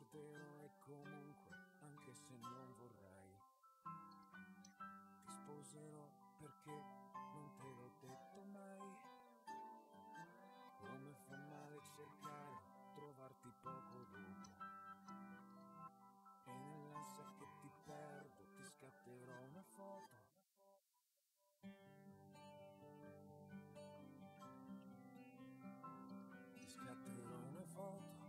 scatterò e comunque, anche se non vorrai, ti sposerò perché non te l'ho detto mai. Come fa male cercare, trovarti poco dopo, e nell'ansia che ti perdo ti scatterò una foto. Ti scatterò una foto.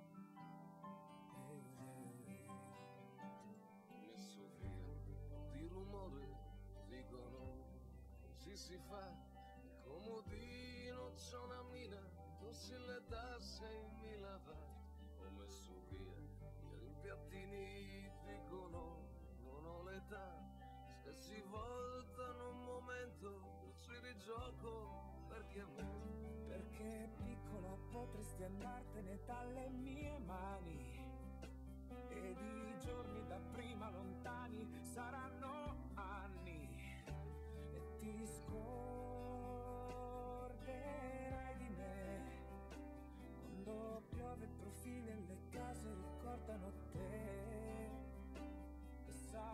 Messo via di rumore, dicono così si fa. Il comodino c'ho una mina, tossi le tasse e mi lava. Ho messo via i rimpiattini, dicono non ho l'età. Se si voltano un momento io ci rigioco, perché me? Perché piccola potresti andartene dalle mie mani, ed i giorni da prima lontani saranno anni, e ti scorderai di me. Quando piove profili e le case ricordano te, e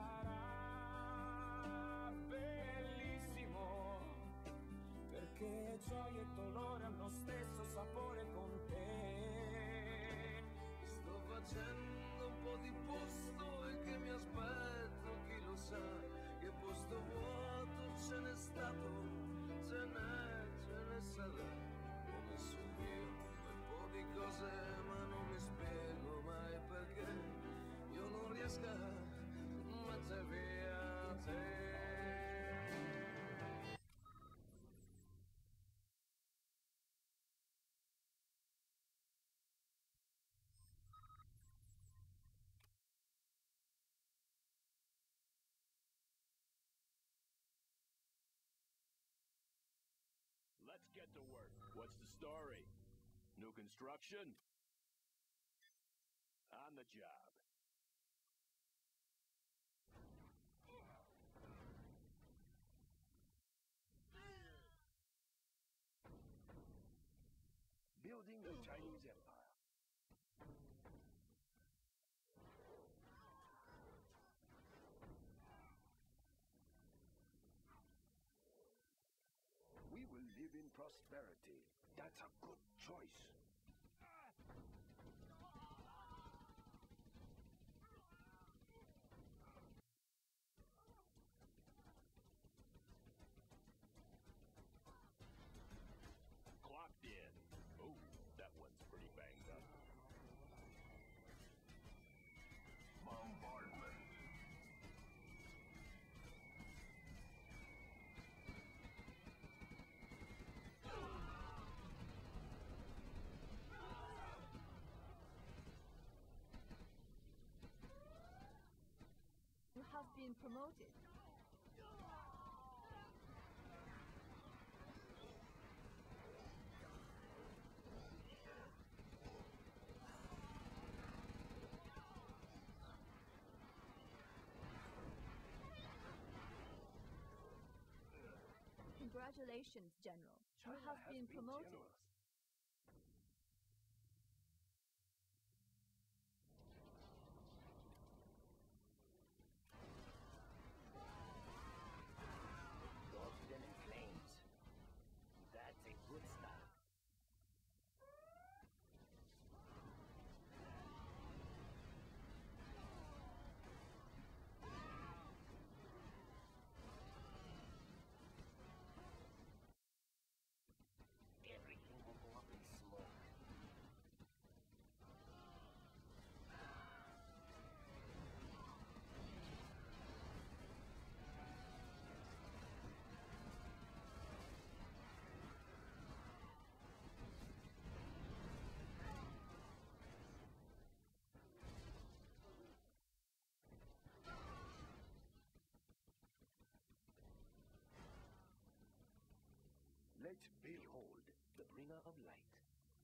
sarà bellissimo, perché gioia e dolore hanno stesso sapore con te. Sto facendo un po' di posto e che mi aspetto, chi lo sa, che posto vuoto ce n'è stato, ce ne sarà. Ho messo via un po' di cose ma non mi spiego mai perché io non riesco a mettere via te. Let's get to work. What's the story? New construction? On the job. Building the Chinese Empire. We will live in prosperity. That's a good choice. Clocked in. Oh, that one's pretty banged up. Bombardment. You have been promoted. Congratulations, General. You have been promoted. Generous. Exhausted in flames. That's a good start. Everything will go up in smoke. Let's behold the bringer of light.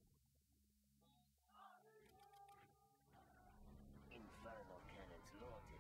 Infernal cannons loaded.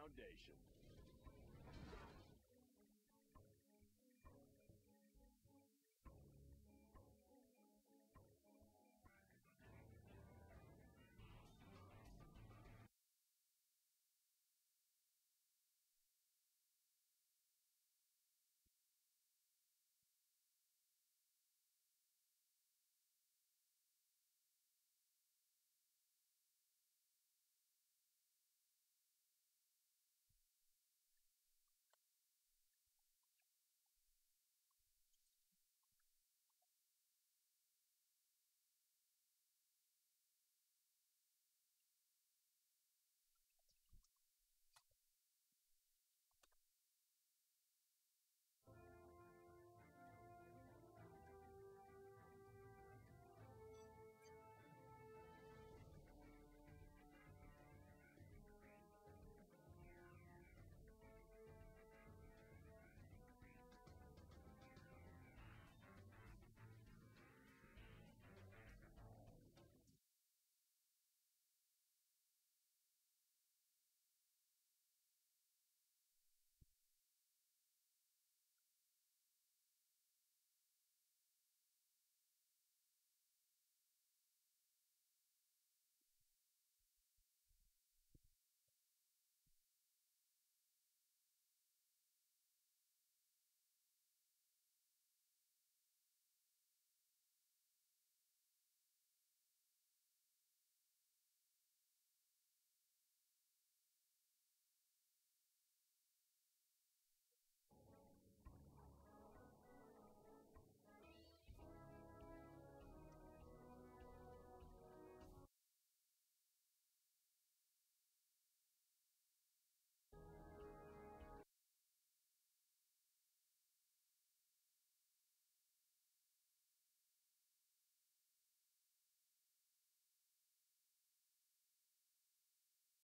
foundation.